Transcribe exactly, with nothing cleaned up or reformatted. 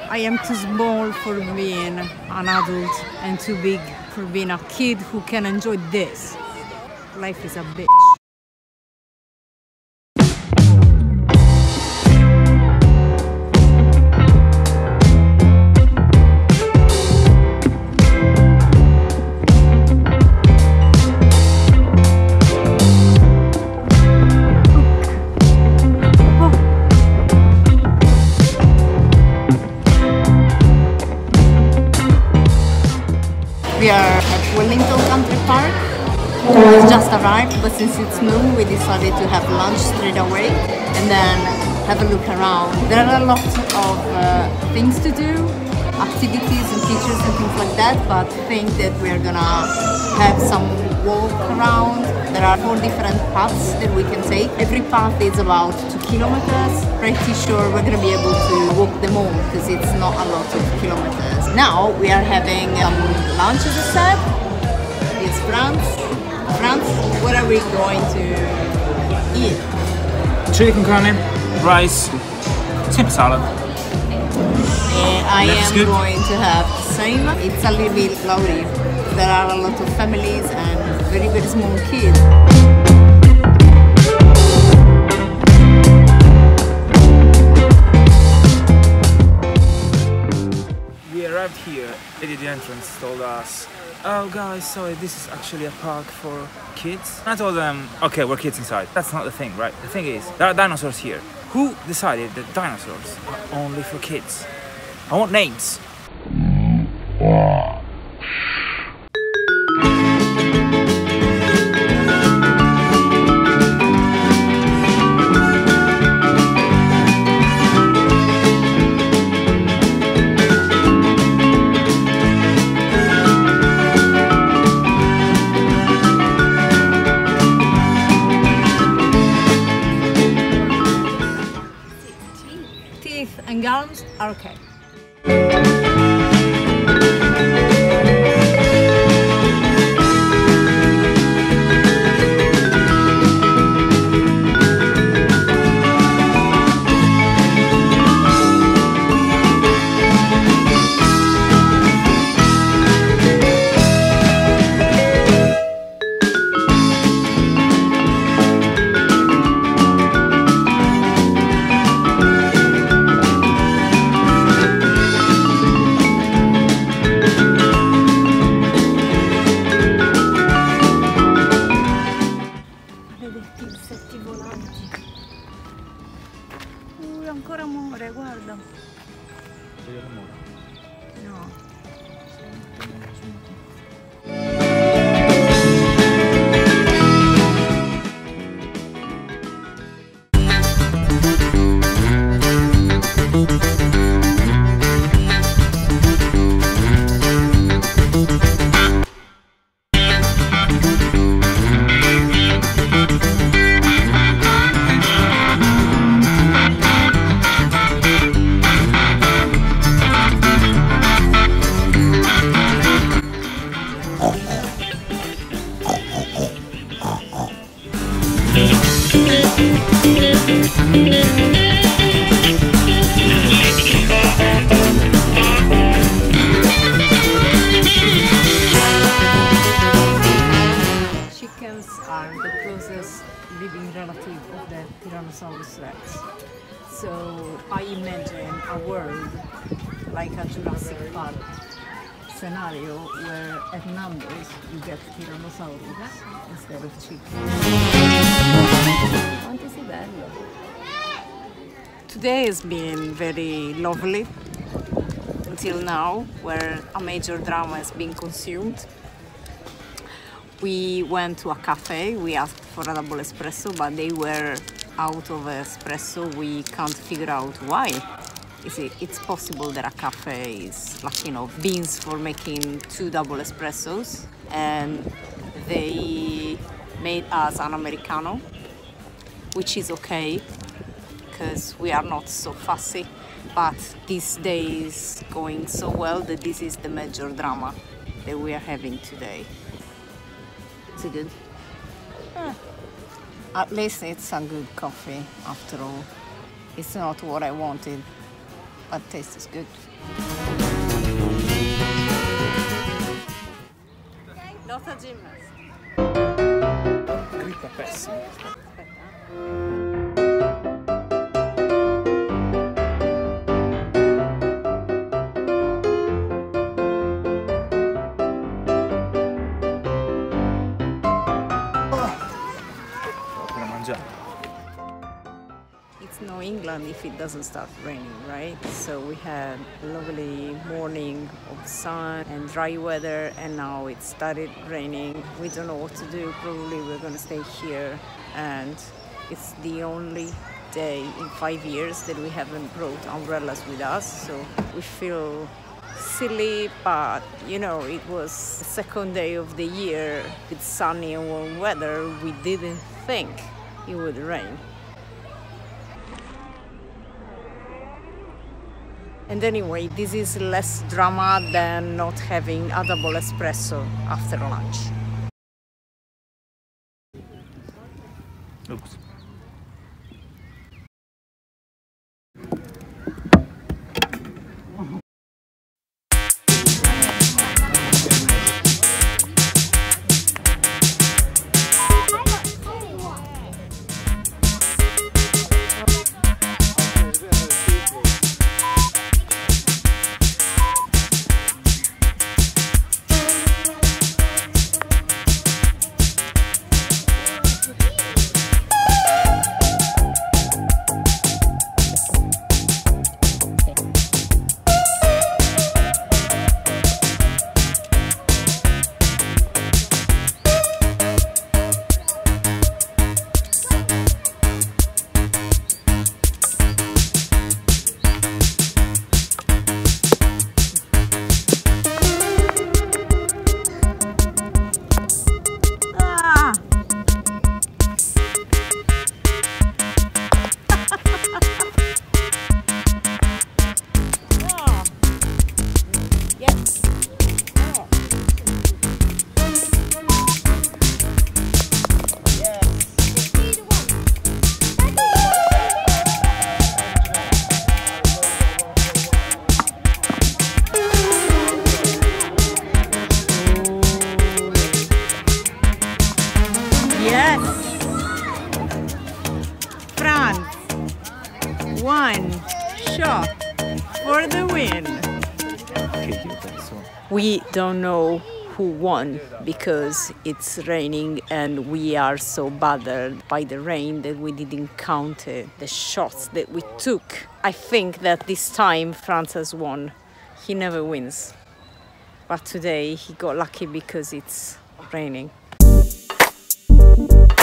I am too small for being an adult and too big for being a kid who can enjoy this. Life is a bitch. We are at Wellington Country Park. We just arrived, but since it's noon, we decided to have lunch straight away and then have a look around. There are a lot of uh, things to do, activities and features and things like that, but I think that we are gonna have some walk around. There are four different paths that we can take. Every path is about two kilometers. Pretty sure we're gonna be able to walk them all because it's not a lot of kilometers. Now we are having um, lunch, as I said. It's France. France, what are we going to eat? Chili con carne, rice, simple salad. Uh, I That's am good. going to have the same. It's a little bit cloudy. There are a lot of families and very, very small kids. We arrived here, lady at the entrance told us, oh guys, sorry, this is actually a park for kids. And I told them, okay, we're kids inside. That's not the thing, right? The thing is, there are dinosaurs here. Who decided that dinosaurs are only for kids? I want names. Teeth and gums are okay. Insetti volanti. Uh, ancora amore, guarda. No. Chickens are the closest living relative of the Tyrannosaurus Rex. So I imagine a world like a Jurassic Park scenario where at numbers you get Tyrannosaurus instead of chickens. Quanto sei bello! Today has been very lovely until now, where a major drama has been consumed. We went to a cafe, we asked for a double espresso, but they were out of espresso. We can't figure out why. Is it, it's possible that a cafe is lacking of beans for making two double espressos, and they made us an Americano, which is okay, because we are not so fussy, but this day is going so well that this is the major drama that we are having today. Is it good? Eh. At least it's a good coffee after all. It's not what I wanted, but taste is good. Not a gymnast. Grippa pessima. Per mangiare. It's no England if it doesn't start raining, right? So we had a lovely morning of sun and dry weather, and now it started raining. We don't know what to do. Probably we're gonna stay here, and it's the only day in five years that we haven't brought umbrellas with us, so we feel silly, but you know, it was the second day of the year with sunny and warm weather. We didn't think it would rain. And anyway, this is less drama than not having a double espresso after lunch. Oops. One shot for the win. We don't know who won because it's raining and we are so bothered by the rain that we didn't count it, the shots that we took. I think that this time France has won. He never wins. But today he got lucky because it's raining.